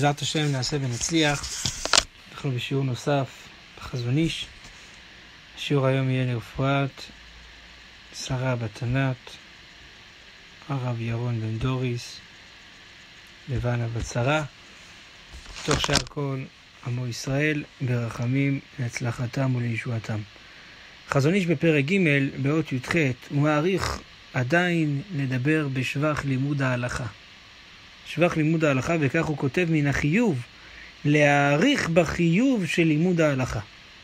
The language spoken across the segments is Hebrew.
בעזרת השם נעשה ונצליח. אנחנו בשיעור נוסף בחזון איש. השיעור היום יהיה לרפואת שרה בת ענת, הרב ירון בן דוריס, לבנה בת שרה, תוך שאר כל עמו ישראל ברחמים להצלחתם ולישועתם. חזון איש בפרק ג' באות י"ח הוא מעריך עדיין לדבר בשבח לימוד ההלכה. שבח לימוד ההלכה, וכך הוא כותב מן החיוב להעריך בחיוב של לימוד ההלכה.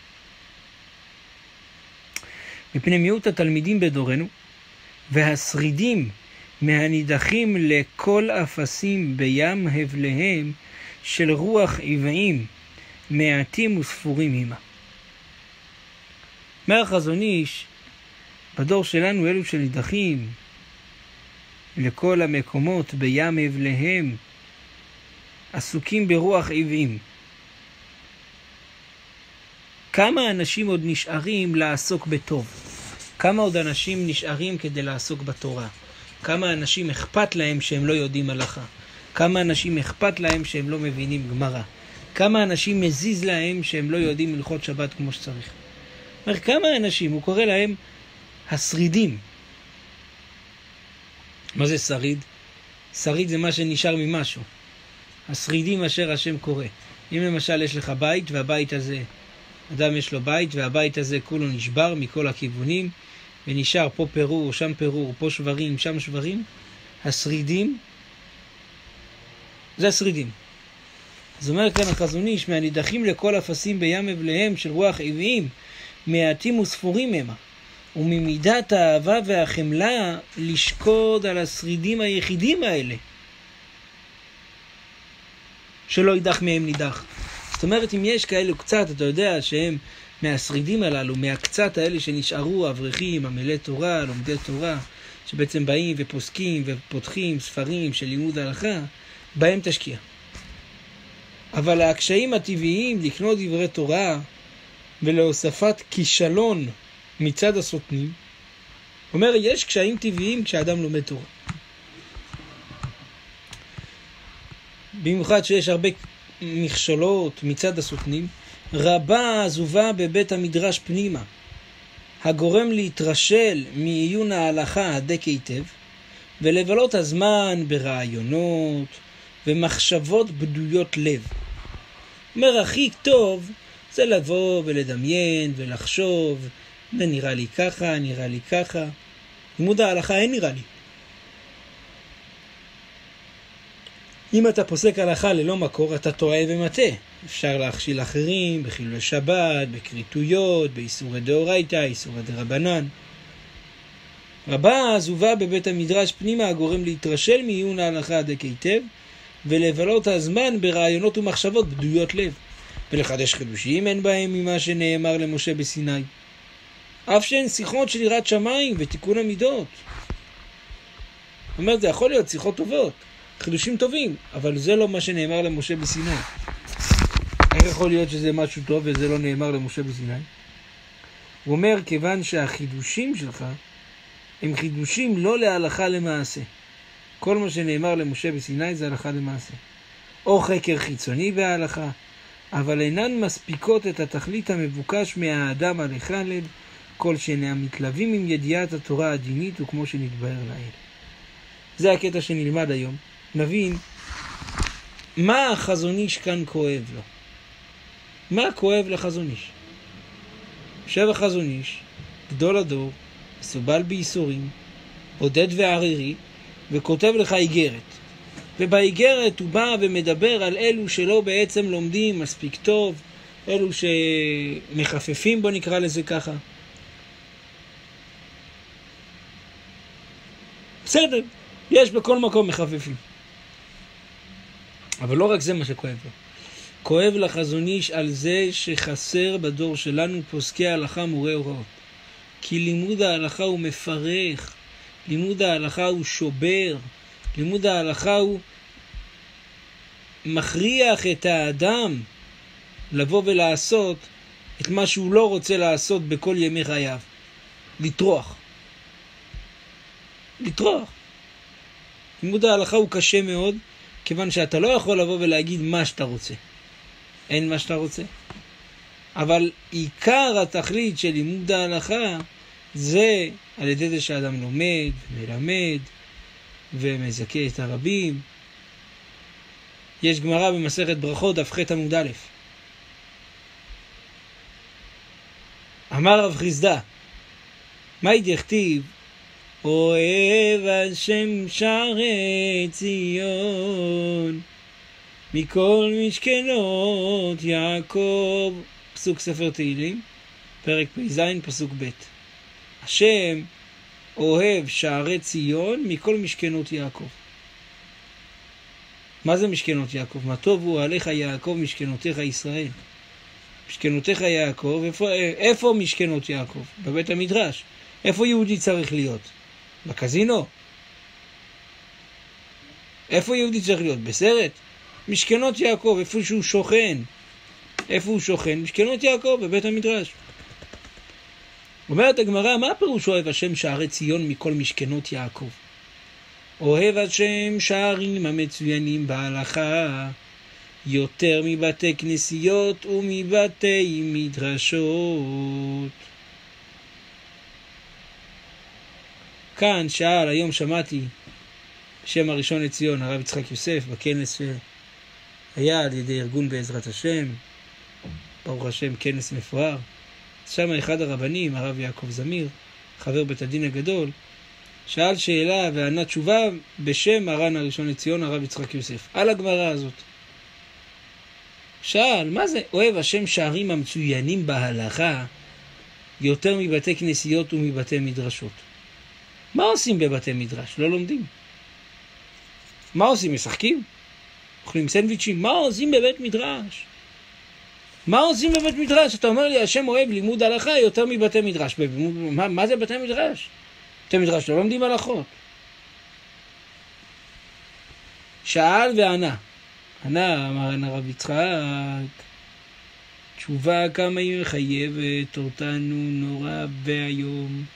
מפני מיעוט התלמידים בדורנו והשרידים מהנידחים לכל אפסים בים הבליהם של רוח עוועים מעטים וספורים הימה. אומר החזון איש, בדור שלנו אלו שנידחים לכל המקומות בים הבליהם עסוקים ברוח עוועים. כמה אנשים עוד נשארים לעסוק בטוב? כמה עוד אנשים נשארים כדי לעסוק בתורה? כמה אנשים אכפת להם שהם לא יודעים הלכה? כמה אנשים אכפת להם שהם לא מבינים גמרא? כמה אנשים מזיז להם שהם לא יודעים הלכות שבת כמו שצריך? אומר, כמה אנשים, הוא קורא להם השרידים. מה זה שריד? שריד זה מה שנשאר ממשהו. השרידים אשר השם קורא. אם למשל יש לך בית, והבית הזה, אדם יש לו בית, והבית הזה כולו נשבר מכל הכיוונים, ונשאר פה פירור, שם פירור, פה שברים, שם שברים. השרידים, זה השרידים. אז אומר כאן החזון איש, מהנידחים לכל אפסים בים הבליהם של רוח עוועים, מעטים וספורים המה. וממידת האהבה והחמלה לשקוד על השרידים היחידים האלה, שלא יידח מהם נידח. זאת אומרת, אם יש כאלו קצת, אתה יודע שהם מהשרידים הללו, מהקצת האלה שנשארו אברכים, עמלי תורה, לומדי תורה, שבעצם באים ופוסקים ופותחים ספרים של לימוד הלכה, בהם תשקיע. אבל הקשיים הטבעיים לקנות דברי תורה ולהוספת כישלון מצד הסותנים, אומר, יש קשיים טבעיים כשאדם לומד תורה. במיוחד שיש הרבה מכשלות מצד הסותנים, רבה עזובה בבית המדרש פנימה, הגורם להתרשל מעיון ההלכה הדק היטב, ולבלות הזמן ברעיונות ומחשבות בדויות לב. אומר, הכי טוב זה לבוא ולדמיין ולחשוב, נראה לי ככה, נראה לי ככה. לימוד ההלכה אין נראה לי. אם אתה פוסק הלכה ללא מקור, אתה טועה ומטה. אפשר להכשיל אחרים בחילול שבת, בקריטויות, באיסורי דאורייתא, איסורי דרבנן. רבה עזובה בבית המדרש פנימה, הגורם להתרשל מעיון ההלכה הדק היטב, ולבלות הזמן ברעיונות ומחשבות בדויות לב. ולחדש חידושים אין בהם ממה שנאמר למשה בסיני. אף שהן שיחות של יראת שמיים ותיקון המידות. זאת אומרת, זה יכול להיות שיחות טובות, חידושים טובים, אבל זה לא מה שנאמר למשה בסיני. איך יכול להיות שזה משהו טוב וזה לא נאמר למשה בסיני? הוא אומר, כיוון שהחידושים שלך הם חידושים לא להלכה למעשה. כל מה שנאמר למשה בסיני זה הלכה למעשה. או חקר חיצוני בהלכה, אבל אינן מספיקות את התכלית המבוקש מהאדם הלכה כל שאינם מתלווים עם ידיעת התורה הדינית וכמו שנתבהר לעיל. זה הקטע שנלמד היום. נבין מה החזון איש כאן כואב לו. מה כואב לחזון איש? יושב החזון איש, גדול הדור, מסובל בייסורים, עודד וערירי, וכותב לך איגרת. ובאיגרת הוא בא ומדבר על אלו שלא בעצם לומדים מספיק טוב, אלו שמחפפים, בוא נקרא לזה ככה. בסדר, יש בכל מקום מחפפים. אבל לא רק זה מה שכואב לו. כואב לחזון איש על זה שחסר בדור שלנו פוסקי ההלכה מורי הוראות. כי לימוד ההלכה הוא מפרך, לימוד ההלכה הוא שובר, לימוד ההלכה הוא מכריח את האדם לבוא ולעשות את מה שהוא לא רוצה לעשות בכל ימי חייו. לטרוח. לימוד ההלכה הוא קשה מאוד, כיוון שאתה לא יכול לבוא ולהגיד מה שאתה רוצה. אין מה שאתה רוצה. אבל עיקר התכלית של לימוד ההלכה זה על ידי זה שאדם לומד ומלמד ומזכה את הרבים. יש גמרא במסכת ברכות דף ח' עמוד א'. אמר רב חיסדא, מהי דכתיב? אוהב השם שערי ציון מכל משכנות יעקב. פסוק ספר תהילים, פרק פ"ז, פסוק ב'. השם אוהב שערי ציון מכל משכנות יעקב. מה זה משכנות יעקב? מה טוב הוא עליך יעקב משכנותיך ישראל. משכנותיך יעקב, איפה משכנות יעקב? בבית המדרש. איפה יהודי צריך להיות? בקזינו. איפה יהודי צריך להיות? בסרט. משכנות יעקב, איפה שהוא שוכן. איפה הוא שוכן? משכנות יעקב, בבית המדרש. אומרת הגמרא, מה הפירוש אוהב השם שערי ציון מכל משכנות יעקב? אוהב השם שערים המצוינים בהלכה יותר מבתי כנסיות ומבתי מדרשות. כאן שאל, היום שמעתי בשם הראשון לציון, הרב יצחק יוסף, בכנס שהיה על ידי ארגון בעזרת השם, ברוך השם, כנס מפואר. שם אחד הרבנים, הרב יעקב זמיר, חבר בית הדין הגדול, שאל שאלה וענה תשובה בשם הר"ן הראשון לציון, הרב יצחק יוסף, על הגמרא הזאת. שאל, מה זה אוהב השם שערים המצוינים בהלכה יותר מבתי כנסיות ומבתי מדרשות? מה עושים בבתי מדרש? לא לומדים. מה עושים? משחקים? אוכלים סנדוויצ'ים? מה עושים בבית מדרש? מה עושים בבית מדרש? אתה אומר לי, השם אוהב לימוד הלכה יותר מבתי מדרש. מה זה בתי מדרש? בתי מדרש לא לומדים הלכות. שאל וענה. ענה, אמר הרב יצחק, תשובה כמה היא מחייבת אותנו נורא והיום.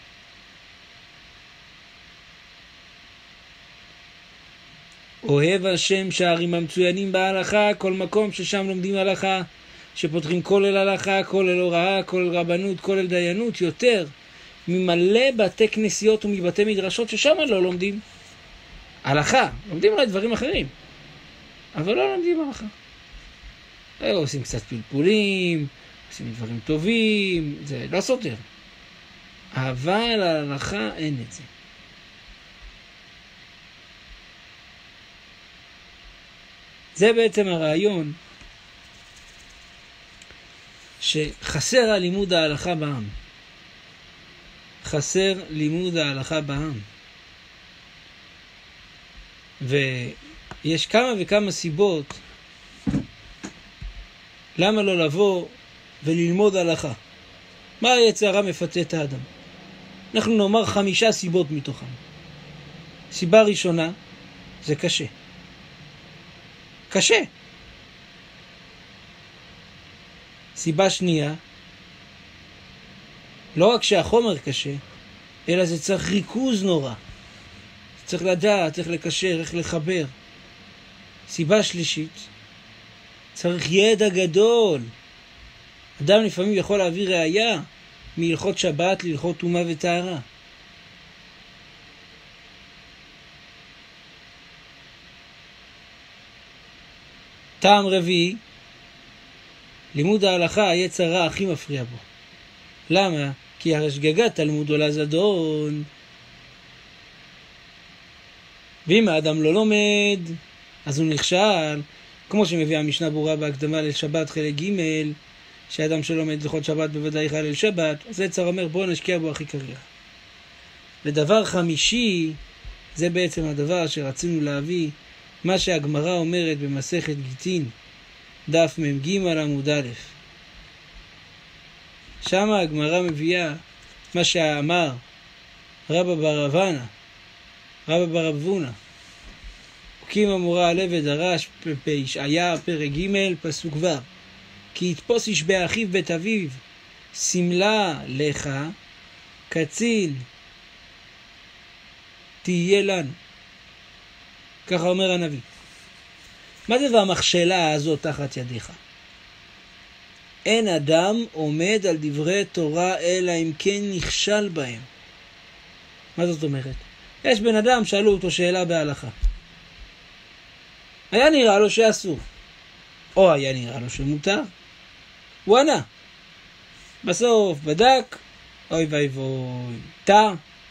אוהב השם שערים המצוינים בהלכה, כל מקום ששם לומדים הלכה, שפותחים כולל הלכה, כולל הוראה, כולל רבנות, כולל דיינות, יותר ממלא בתי כנסיות ומבתי מדרשות ששם לא לומדים הלכה. לומדים אולי דברים אחרים, אבל לא לומדים הלכה. עושים קצת פלפולים, עושים דברים טובים, זה לא סותר. אבל ההלכה אין את זה. זה בעצם הרעיון שחסר הלימוד ההלכה בעם. חסר לימוד ההלכה בעם. ויש כמה וכמה סיבות למה לא לבוא וללמוד הלכה. מה היצר הרע מפתה את האדם? אנחנו נאמר 5 סיבות מתוכן. סיבה ראשונה, זה קשה. קשה. סיבה שנייה, לא רק שהחומר קשה, אלא זה צריך ריכוז נורא. צריך לדעת, צריך לקשר, איך לחבר. סיבה שלישית, צריך ידע גדול. אדם לפעמים יכול להביא ראיה מהלכות שבת להלכות טומאה וטהרה. טעם רביעי, לימוד ההלכה היצר הרע הכי מפריע בו. למה? כי הרי שגגת תלמוד עולה זדון. ואם האדם לא לומד, אז הוא נכשל, כמו שמביאה המשנה ברורה בהקדמה לשבת חלק ג', שאדם שלומד הלכות שבת בוודאי יחלל שבת, אז יצר אומר בואו נשקיע בו הכי כרגע. ודבר חמישי, זה בעצם הדבר שרצינו להביא, מה שהגמרא אומרת במסכת גיטין, דף מ"ג עמוד א'. שם הגמרא מביאה מה שאמר רבא בר אבנה, רבא בר אבונה. חוקים אמורה עלה ודרש בישעיה פרק ג' פסוק ו'. כי יתפוס איש באחיו בית אביו, סמלה לך, קצין תהיה לנו. ככה אומר הנביא. מה זה והמכשלה הזאת תחת ידיך? אין אדם עומד על דברי תורה אלא אם כן נכשל בהם. מה זאת אומרת? יש בן אדם, שאלו אותו שאלה בהלכה. היה נראה לו שאסור, או היה נראה לו שמותר. הוא ענה. בסוף בדק, אוי ואי ואוי, טע.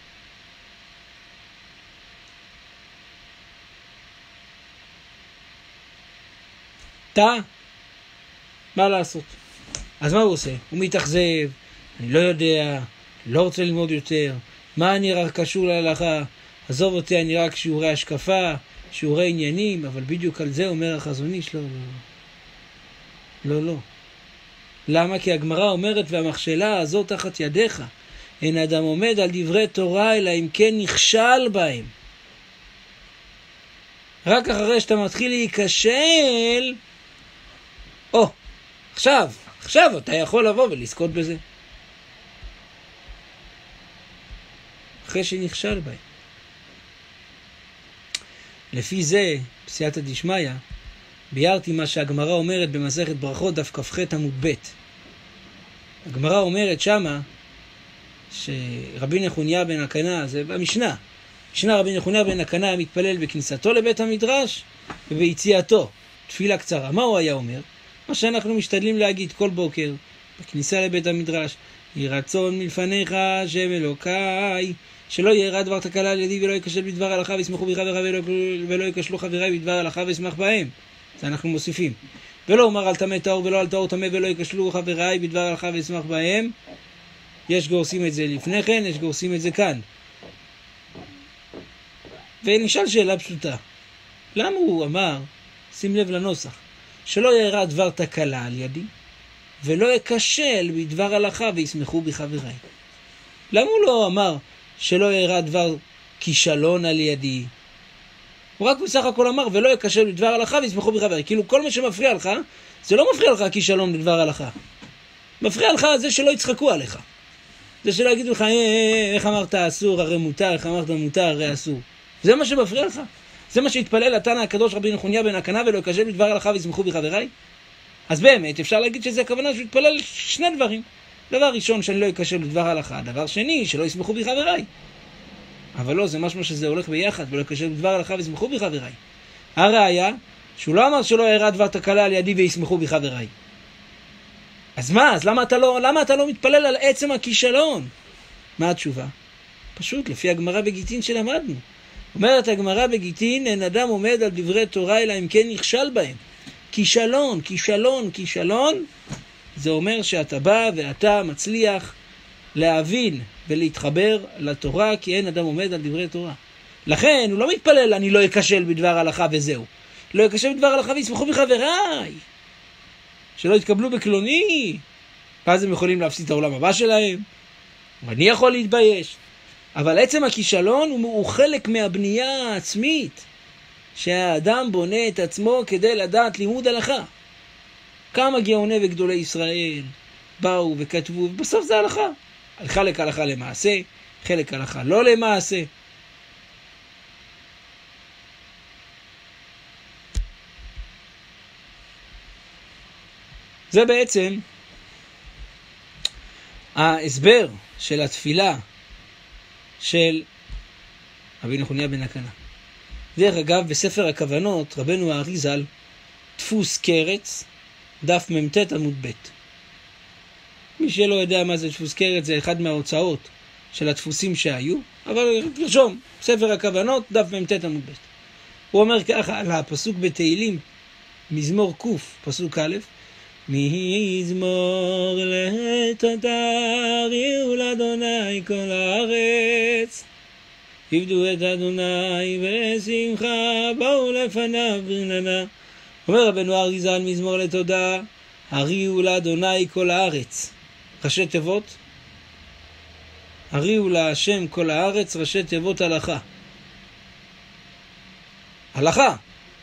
מה לעשות? אז מה הוא עושה? הוא מתאכזב, אני לא יודע, לא רוצה ללמוד יותר, מה אני רק קשור להלכה, עזוב אותי, אני רק שיעורי השקפה, שיעורי עניינים, אבל בדיוק על זה אומר החזון איש, לא. למה? כי הגמרא אומרת, והמכשלה הזאת תחת ידיך, אין אדם עומד על דברי תורה, אלא אם כן נכשל בהם. רק אחרי שאתה מתחיל להיכשל, עכשיו אתה יכול לבוא ולזכות בזה. אחרי שנכשל בהם. לפי זה, בסייעתא דשמיא, ביארתי מה שהגמרא אומרת במסכת ברכות דף כ"ח עמוד ב'. הגמרא אומרת שמה שרבי נחוניה בן הקנה, זה במשנה, רבי נחוניה בן הקנה היה מתפלל בכניסתו לבית המדרש וביציאתו, תפילה קצרה. מה הוא היה אומר? מה שאנחנו משתדלים להגיד כל בוקר בכניסה לבית המדרש, יהי רצון מלפניך השם אלוקיי, שלא יארע דבר תקלה על ידי ולא ייכשל בדבר הלכה וישמחו בי חבריי ולא ייכשלו חבריי בדבר הלכה וישמח בהם. זה אנחנו מוסיפים. ולא אומר על טמא טהור ולא על טהור טמא ולא ייכשלו חבריי בדבר הלכה וישמח בהם. יש גורסים את זה לפני כן, יש גורסים את זה כאן. ונשאל שאלה פשוטה. למה הוא אמר, שים לב לנוסח, שלא יארע דבר תקלה על ידי ולא ייכשל בדבר הלכה וישמחו בי חבריי? למה הוא לא אמר שלא יארע דבר כישלון על ידי? הוא רק בסך הכל אמר ולא ייכשל בדבר הלכה וישמחו בי חבריי. כאילו כל מה שמפריע לך, זה לא מפריע לך כישלון בדבר הלכה. מפריע לך זה שלא יצחקו עליך. זה שלא יגידו לך, איך אמרת אסור הרי מותר, איך אמרת מותר הרי אסור. זה מה שמפריע לך? זה מה שהתפלל התנא הקדוש רבי נחוניה בן הקנה ולא ייכשל בדבר הלכה וישמחו בי חבריי? אז באמת אפשר להגיד שזה הכוונה שהוא התפלל שני דברים. דבר ראשון, שאני לא ייכשל בדבר הלכה. דבר שני, שלא ישמחו בי חבריי. אבל לא, זה משהו שזה הולך ביחד, ולא ייכשל בדבר הלכה וישמחו בי חבריי. הראיה, שהוא לא אמר שלא יארע דבר תקלה על ידי וישמחו בי חבריי. אז מה? אז למה אתה לא מתפלל על עצם הכישלון? מה התשובה? פשוט, לפי הגמרא בגיטין שלמדנו. אומרת הגמרא בגיטין, אין אדם עומד על דברי תורה אלא אם כן נכשל בהם. כישלון, זה אומר שאתה בא ואתה מצליח להבין ולהתחבר לתורה, כי אין אדם עומד על דברי תורה. לכן הוא לא מתפלל, אני לא ייכשל בדבר הלכה וזהו. לא ייכשל בדבר הלכה וישמחו בי חבריי. שלא יתקבלו בקלוני. ואז הם יכולים להפסיד את העולם הבא שלהם. ואני יכול להתבייש. אבל עצם הכישלון הוא חלק מהבנייה העצמית. שהאדם בונה את עצמו כדי לדעת לימוד הלכה. כמה גאוני וגדולי ישראל באו וכתבו, ובסוף זה הלכה. חלק הלכה למעשה, חלק הלכה לא למעשה. זה בעצם ההסבר של התפילה של רבי נחוניה בן הקנה. דרך אגב, בספר הכוונות, רבנו האריז"ל, דפוס קרץ, דף מ"ט עמוד ב'. מי שלא יודע מה זה דפוס קרץ, זה אחד מההוצאות של הדפוסים שהיו, אבל תרשום, ספר הכוונות, דף מ"ט עמוד ב'. הוא אומר ככה על הפסוק בתהילים, מזמור ק', פסוק א', מזמור לתודה הריעו לאדוני כל הארץ, עבדו את אדוני בשמחה, באו לפניו ברננה. אומר רבנו האריז"ל, מזמור לתודה הריעו לאדוני כל הארץ. ראשי תיבות, הריעו להשם כל הארץ, ראשי תיבות הלכה. הלכה.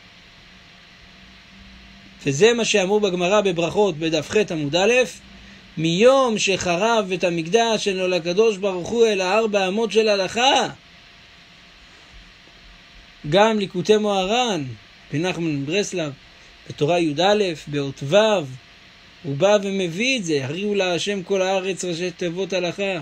וזה מה שאמרו בגמרא בברכות בדף ח' עמוד א', מיום שחרב את המקדש שלו לקדוש ברוך הוא אל 4 אמות של הלכה. גם ליקוטי מוהר"ן בנחמן ברסלב, בתורה י"א, באות ו', הוא בא ומביא את זה, הריעו לה השם כל הארץ ראשי תיבות הלכה.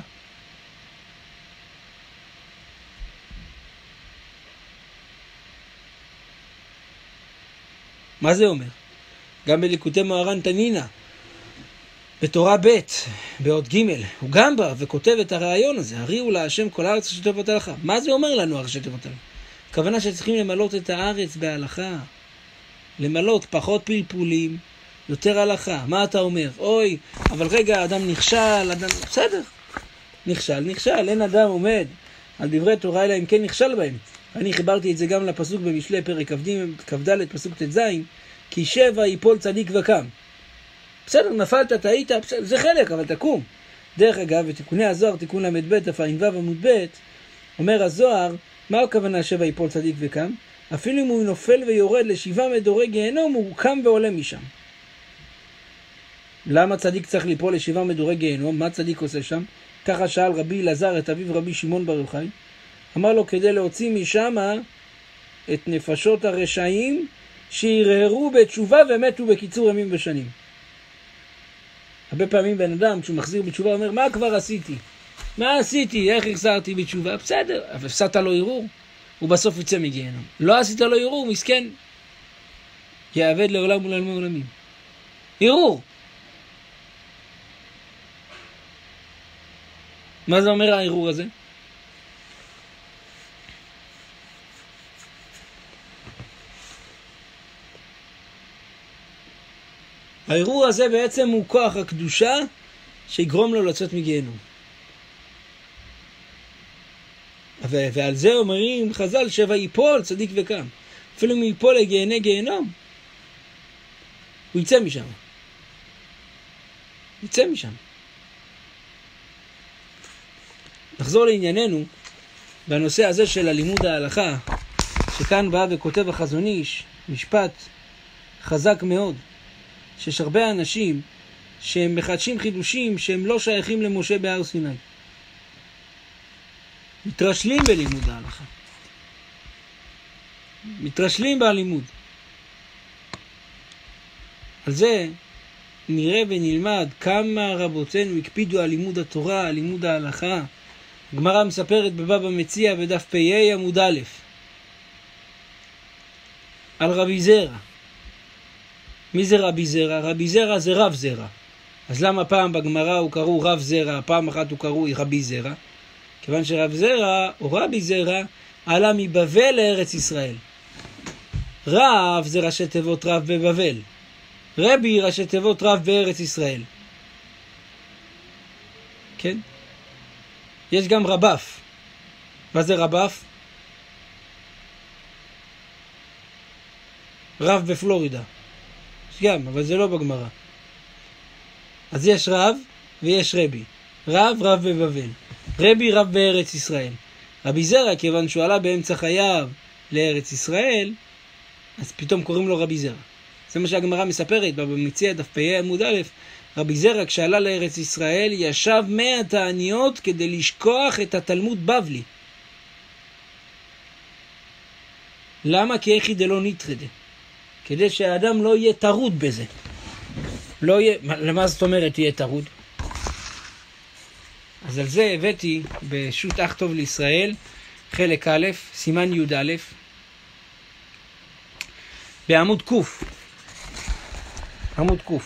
מה זה אומר? גם בליקוטי מוהר"ן תנינה, בתורה ב', באות ג', הוא גם בא וכותב את הרעיון הזה, הריעו לה השם כל הארץ ראשי תיבות הלכה. מה זה אומר לנו ראשי תיבות הלכה? הכוונה שצריכים למלות את הארץ בהלכה. למלות פחות פלפולים, יותר הלכה. מה אתה אומר? אוי, אבל רגע, אדם נכשל, אדם... בסדר. נכשל. אין אדם עומד על דברי תורה אלא אם כן נכשל בהם. אני חיברתי את זה גם לפסוק במשלי פרק כ"ד, פסוק ט"ז, כי 7 ייפול צדיק וקם. בסדר, נפלת, טעית, זה חלק, אבל תקום. דרך אגב, בתיקוני הזוהר, תיקון ל"ב, ע"ו עמוד ב', אומר הזוהר, מה הכוונה 7 ייפול צדיק וקם? אפילו אם הוא נופל ויורד ל7 מדורי גיהנום, הוא קם ועולה משם. למה צדיק צריך ליפול ל7 מדורי גיהנום? מה צדיק עושה שם? ככה שאל רבי אלעזר את אביו רבי שמעון בר יוחאי. אמר לו, כדי להוציא משם את נפשות הרשעים שירהרו בתשובה ומתו בקיצור ימים ושנים. הרבה פעמים בן אדם, כשהוא מחזיר בתשובה, אומר, מה כבר עשיתי? מה עשיתי? איך החזרתי בתשובה? בסדר, אבל הפסדת לו ערעור. הוא בסוף יצא מגיהנום. לא עשית לו ערעור, מסכן. יעבד לעולם ולעולמי עולמים. ערעור. מה זה אומר הערעור הזה? הערעור הזה בעצם הוא כוח הקדושה שיגרום לו לצאת מגיהנום. ועל זה אומרים חז"ל 7 ייפול צדיק וקם. אפילו אם ייפול לגיהני גיהנום, הוא יצא משם. נחזור לענייננו בנושא הזה של הלימוד ההלכה, שכאן בא וכותב החזון איש משפט חזק מאוד, שיש הרבה אנשים שהם מחדשים חידושים שהם לא שייכים למשה בהר סיני. מתרשלים בלימוד ההלכה. מתרשלים בלימוד. על זה נראה ונלמד כמה רבותינו הקפידו על לימוד התורה, על לימוד ההלכה. הגמרא מספרת בבבא מציעא בדף פ"ה עמוד א' על רבי זרע. מי זה רבי זרע? רבי זרע זה רב זרע. אז למה פעם בגמרא הוא קראו רב זרע, פעם אחת הוא קראו רבי זרע? כיוון שרב זרע או רבי זרע עלה מבבל לארץ ישראל. רב זה ראשי תיבות רב בבבל. רבי ראשי תיבות רב בארץ ישראל. כן? יש גם רבף. מה זה רבף? רב בפלורידה. גם, אבל זה לא בגמרא. אז יש רב ויש רבי. רב בבבל. רבי רב בארץ ישראל. רבי זרע, כיוון שהוא עלה באמצע חייו לארץ ישראל, אז פתאום קוראים לו רבי זרע. זה מה שהגמרא מספרת, במציע דף פ"ה עמוד א', רבי זרע כשעלה לארץ ישראל ישב 100 תעניות כדי לשכוח את התלמוד בבלי. למה? כי איכי דלא נטרדה. כדי שהאדם לא יהיה טרוד בזה. לא יהיה, למה זאת אומרת יהיה טרוד? אז על זה הבאתי בשו"ת אך טוב לישראל, חלק א', סימן י"א, בעמוד ק'. עמוד ק'.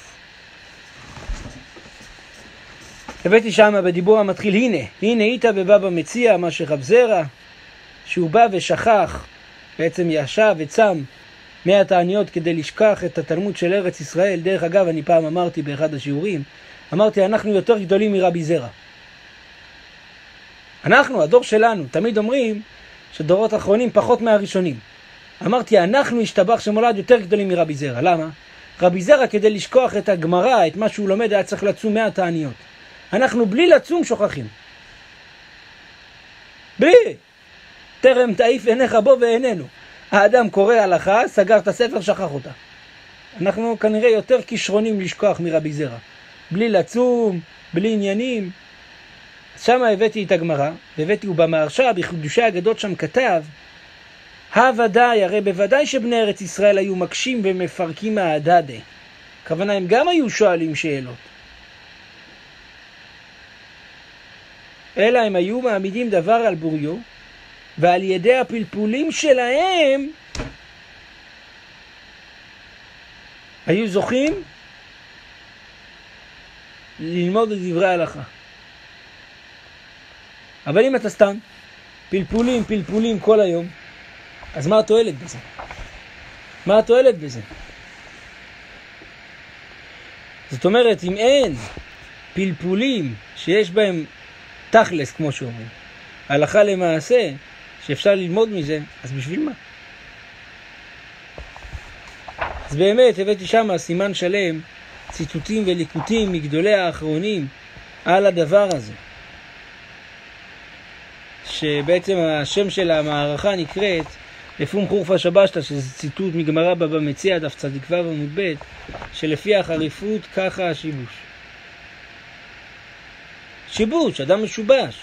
הבאתי שם בדיבור המתחיל, הנה איתה בבבא מציעא, מה שרב זרע, שהוא בא ושכח, בעצם ישב וצם 100 תעניות כדי לשכח את התלמוד של ארץ ישראל. דרך אגב, אני פעם אמרתי באחד השיעורים, אמרתי, אנחנו יותר גדולים מרבי זרע. אנחנו, הדור שלנו, תמיד אומרים שדורות אחרונים פחות מהראשונים. אמרתי, אנחנו השתבח שמולד יותר גדולים מרבי זרע. למה? רבי זרע כדי לשכוח את הגמרא, את מה שהוא לומד, היה צריך לצום 100 תעניות. אנחנו בלי לצום שוכחים. בלי. טרם תעיף עיניך בו ועינינו. האדם קורא הלכה, סגר את הספר, שכח אותה. אנחנו כנראה יותר כישרונים לשכוח מרבי זרע. בלי לצום, בלי עניינים. שם הבאתי את הגמרא, והבאתי ובמהרש"א, בחידושי האגדות שם כתב, הוודאי, הרי בוודאי שבני ארץ ישראל היו מקשים ומפרקים מהדדה. הכוונה, הם גם היו שואלים שאלות. אלא הם היו מעמידים דבר על בוריו, ועל ידי הפלפולים שלהם היו זוכים ללמוד את דברי ההלכה. אבל אם אתה סתם פלפולים כל היום, אז מה התועלת בזה? מה התועלת בזה? זאת אומרת, אם אין פלפולים שיש בהם תכלס, כמו שאומרים, הלכה למעשה, שאפשר ללמוד מזה, אז בשביל מה? אז באמת הבאתי שם סימן שלם, ציטוטים וליקוטים מגדולי האחרונים על הדבר הזה. שבעצם השם של המערכה נקראת לפום חורפה שבשתא, שזה ציטוט מגמרא בבא מציעא דף צ"ו עמוד ב', שלפי החריפות ככה השיבוש. שיבוש, אדם משובש.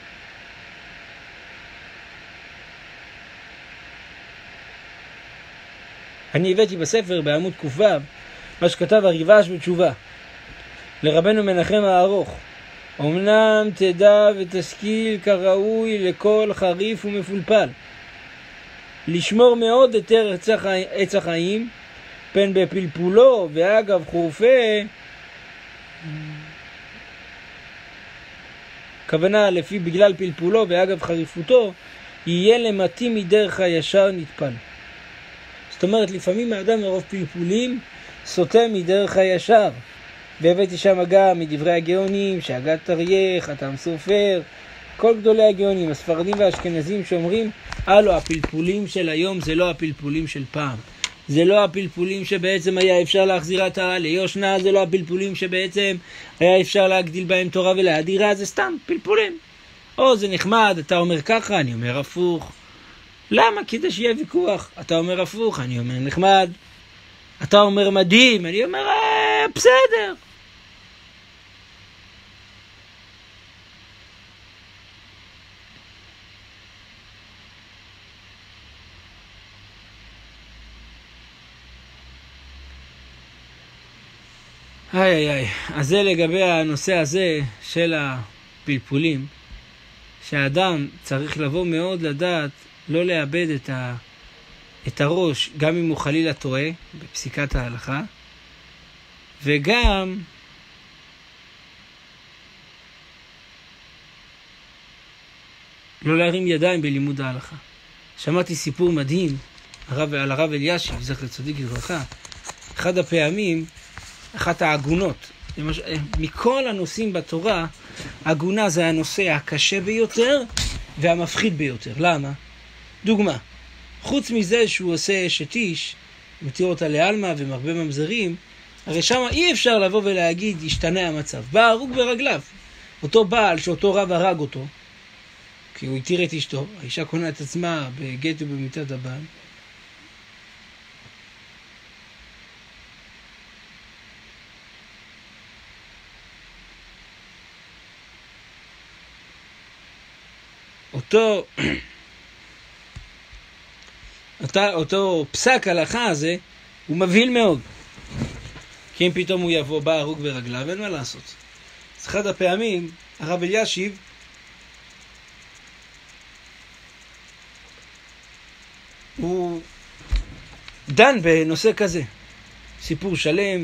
אני הבאתי בספר בעמוד ק"ו מה שכתב הריב"ש בתשובה לרבנו מנחם הארוך. אמנם תדע ותשכיל כראוי לכל חריף ומפולפל, לשמור מאוד את עץ החיים, פן בפלפולו ואגב חורפה, כוונה לפי בגלל פלפולו ואגב חריפותו, יהיה למתים מדרך הישר נטפל. זאת אומרת, לפעמים האדם מרוב פלפולים סוטה מדרך הישר. והבאתי שם גם מדברי הגאונים, שהגת אריה, חתם סופר, כל גדולי הגאונים, הספרדים והאשכנזים, שאומרים, הלו, הפלפולים של היום זה לא הפלפולים של פעם. זה לא הפלפולים שבעצם היה אפשר להחזיר עטרה ליושנה, זה לא הפלפולים שבעצם היה אפשר להגדיל בהם תורה ולהדירה, זה סתם פלפולים. או זה נחמד, אתה אומר ככה, אני אומר הפוך. למה? כדי שיהיה ויכוח. אתה אומר הפוך, אני אומר נחמד. אתה אומר מדהים, אני אומר בסדר. אז זה לגבי הנושא הזה של הפלפולים, שהאדם צריך לבוא מאוד לדעת, לא לאבד את הראש, גם אם הוא חלילה טועה בפסיקת ההלכה, וגם לא להרים ידיים בלימוד ההלכה. שמעתי סיפור מדהים על הרב אלישיב, זכר צדיק לברכה. אחד הפעמים, אחת העגונות, מכל הנושאים בתורה, עגונה זה הנושא הקשה ביותר והמפחיד ביותר. למה? דוגמה, חוץ מזה שהוא עושה אשת איש, מתיר אותה לאלמה ומרבה ממזרים, הרי שם אי אפשר לבוא ולהגיד ישתנה המצב. בא הרוג ברגליו. אותו בעל שאותו רב הרג אותו, כי הוא התיר את אשתו, האישה קונה את עצמה בגט ובמיטת הבעל. אותו פסק הלכה הזה הוא מבהיל מאוד, כי אם פתאום הוא יבוא בא הרוג ברגליו, אין מה לעשות. אז אחד הפעמים הרב אלישיב הוא דן בנושא כזה, סיפור שלם,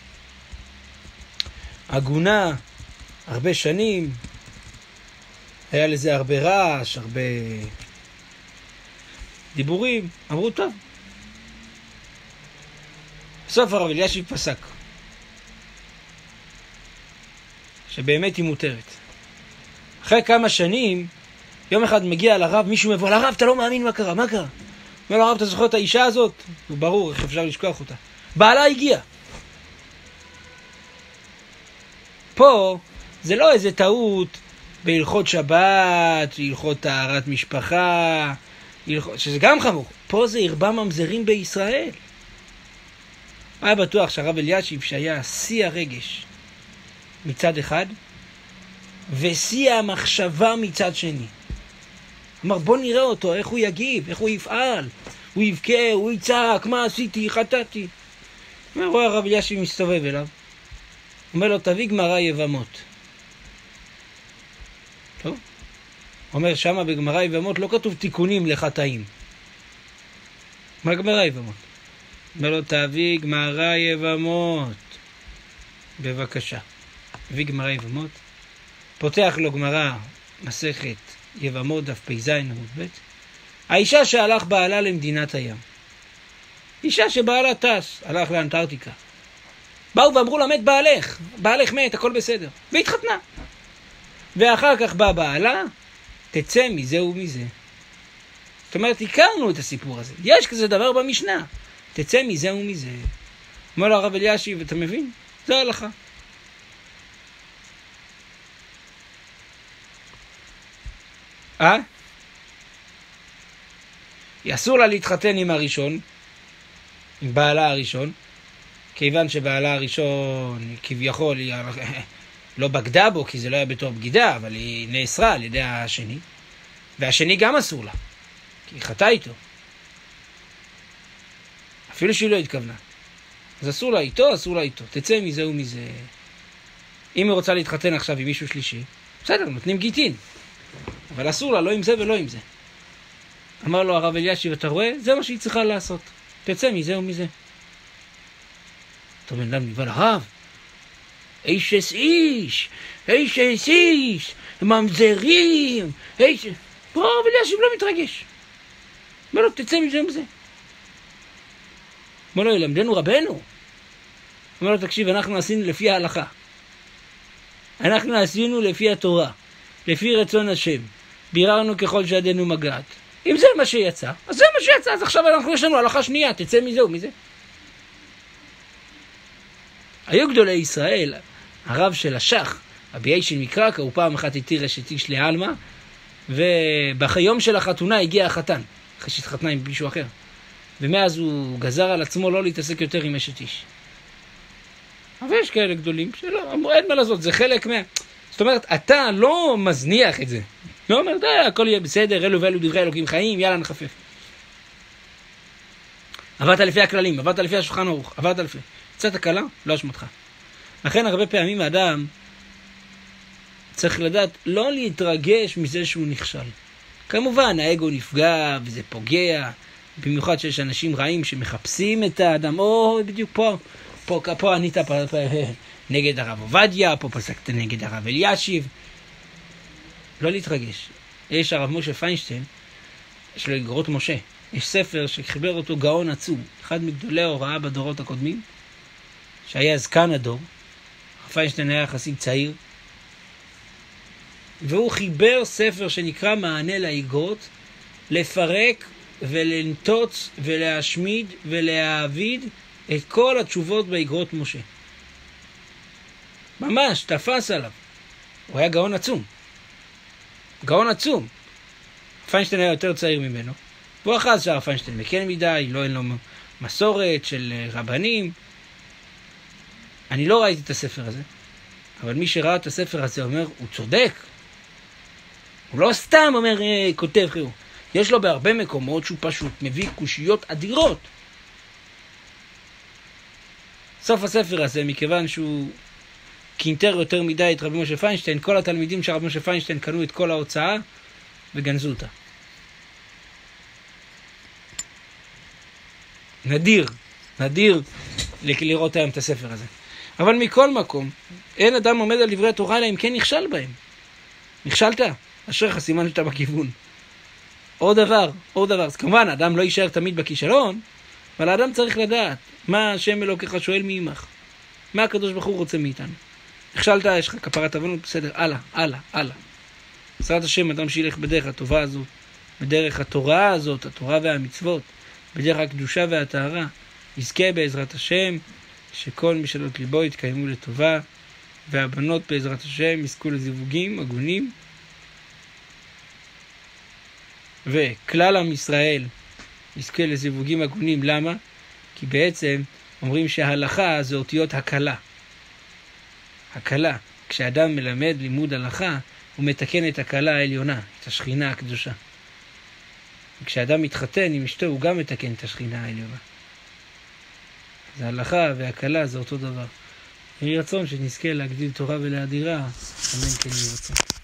עגונה, הרבה שנים, היה לזה הרבה רעש, הרבה דיבורים. אמרו טוב, בסוף הרב אלישיב פסק שבאמת היא מותרת. אחרי כמה שנים, יום אחד מגיע לרב, מישהו מבוא לרב, אתה לא מאמין מה קרה, מה קרה? אומר לרב, אתה זוכר את האישה הזאת? הוא ברור, איך אפשר לשכוח אותה. בעלה הגיע. פה זה לא איזה טעות בהלכות שבת, הלכות טהרת משפחה, שזה גם חמור. פה זה הרבה ממזרים בישראל. היה בטוח שהרב אלישיב, שהיה שיא הרגש מצד אחד, ושיא המחשבה מצד שני, אמר, בוא נראה אותו, איך הוא יגיב, איך הוא יפעל. הוא יבכה, הוא יצעק, מה עשיתי, חטאתי. רואה הרב אלישיב מסתובב אליו. אומר לו, תביא גמרא יבמות. טוב? אומר, שמה בגמרא יבמות לא כתוב תיקונים לחטאים. מה גמרא יבמות? אומר לו, תביא גמרא יבמות. בבקשה. הביא גמרא יבמות. פותח לו גמרא מסכת יבמות דף פ"ז עמוד ב'. האישה שהלך בעלה למדינת הים. אישה שבעלה טס, הלך לאנטארקטיקה. באו ואמרו לה, מת בעלך. בעלך מת, הכל בסדר. והתחתנה. ואחר כך בא בעלה, תצא מזה ומזה. זאת אומרת, הכרנו את הסיפור הזה. יש כזה דבר במשנה. תצא מזה ומזה. אומר לו הרב אלישיב, אתה מבין? זו ההלכה. אסור לה להתחתן עם הראשון, עם בעלה הראשון, כיוון שבעלה הראשון כביכול היא לא בגדה בו, כי זה לא היה בתור בגידה, אבל היא נאסרה על ידי השני, והשני גם אסור לה, כי היא חטאה איתו, אפילו שהיא לא התכוונה. אז אסור לה איתו, אסור לה איתו, תצא מזה ומזה. אם היא רוצה להתחתן עכשיו עם מישהו שלישי, בסדר, נותנים גיטין, אבל אסור לה, לא עם זה ולא עם זה. אמר לו הרב אלישיב, אתה רואה? זה מה שהיא צריכה לעשות. תצא מזה ומזה. טוב, בן אדם נבהל, הרב, איש, ממזרים, פה הרב אלישיב לא מתרגש. אמר לו, תצא מזה ומזה. אמר לו, ילמדנו רבנו. אמר לו, תקשיב, אנחנו עשינו לפי ההלכה. אנחנו עשינו לפי התורה, לפי רצון השם. ביררנו ככל שידנו מגעת. אם זה מה שיצא, אז זה מה שיצא, אז עכשיו יש לנו הלכה שנייה, תצא מזה ומזה. היו גדולי ישראל, הרב של השח, רבי איישן מקרקע, הוא פעם אחת התיר אשת איש לעלמא, וביום של החתונה הגיע החתן, אחרי שהתחתנה עם מישהו אחר. ומאז הוא גזר על עצמו לא להתעסק יותר עם אשת איש. אבל יש כאלה גדולים שלא, אמרו, אין מה לעשות, זה חלק מה... זאת אומרת, אתה לא מזניח את זה. לא אומר, די, הכל יהיה בסדר, אלו ואלו דברי אלוקים חיים, יאללה נחפף. עברת לפי הכללים, עברת לפי השולחן ערוך, עברת לפי... קצת הקלה, לא אשמתך. לכן הרבה פעמים האדם צריך לדעת לא להתרגש מזה שהוא נכשל. כמובן, האגו נפגע וזה פוגע, במיוחד שיש אנשים רעים שמחפשים את האדם, או בדיוק פה ענית נגד הרב עובדיה, פה פסקת נגד הרב אלישיב. לא להתרגש. יש הרב משה פיינשטיין, יש לו איגרות משה. יש ספר שחיבר אותו גאון עצום, אחד מגדולי ההוראה בדורות הקודמים, שהיה זקן הדור. פיינשטיין היה חסיד צעיר, והוא חיבר ספר שנקרא מענה לאיגרות, לפרק ולנטוץ ולהשמיד ולהעביד את כל התשובות באיגרות משה. ממש, תפס עליו. הוא היה גאון עצום. גאון עצום. פיינשטיין היה יותר צעיר ממנו. והוא אחז שהרב פיינשטיין מקל מדי, לא אין לו מסורת של רבנים. אני לא ראיתי את הספר הזה, אבל מי שראה את הספר הזה אומר, הוא צודק. הוא לא סתם אומר, כותב חיור. יש לו בהרבה מקומות שהוא פשוט מביא קושיות אדירות. סוף הספר הזה, מכיוון שהוא קינטר יותר מדי את רבי משה פיינשטיין, כל התלמידים של רבי משה פיינשטיין קנו את כל ההוצאה וגנזו אותה. נדיר לראות היום את הספר הזה. אבל מכל מקום, אין אדם עומד על דברי התורה אלא אם כן נכשל בהם. נכשלת, אשריך, סימן שאתה בכיוון. עוד דבר. אז כמובן, האדם לא יישאר תמיד בכישלון, אבל האדם צריך לדעת מה השם אלוקיך שואל מעמך. מה הקדוש ברוך הוא רוצה מאיתנו. נכשלת, יש לך כפרת עוונות, בסדר, הלאה. בעזרת השם, אדם שילך בדרך הטובה הזאת, בדרך התורה הזאת, התורה והמצוות, בדרך הקדושה והטהרה, יזכה בעזרת השם, שכל משאלות ליבו יתקיימו לטובה, והבנות בעזרת השם יזכו לזיווגים הגונים, וכלל עם ישראל יזכה לזיווגים הגונים. למה? כי בעצם אומרים שההלכה זה אותיות הקלה. כשאדם מלמד לימוד הלכה, הוא מתקן את הקלה העליונה, את השכינה הקדושה. כשאדם מתחתן עם אשתו, הוא גם מתקן את השכינה העליונה. זה הלכה והקלה, זה אותו דבר. יהי רצון שנזכה להגדיל תורה ולהדירה, אמן כן יהי רצון.